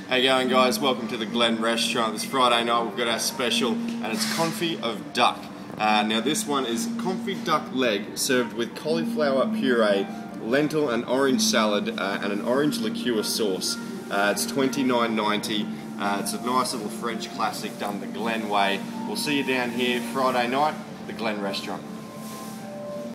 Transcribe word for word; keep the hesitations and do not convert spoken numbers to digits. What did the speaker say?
How you going, guys? Welcome to the Glen restaurant. This Friday night we've got our special and it's Confit of Duck. Uh, now this one is Confit duck leg served with cauliflower puree, lentil and orange salad uh, and an orange liqueur sauce. Uh, it's twenty-nine ninety. Uh, it's a nice little French classic done the Glen way. We'll see you down here Friday night, the Glen restaurant.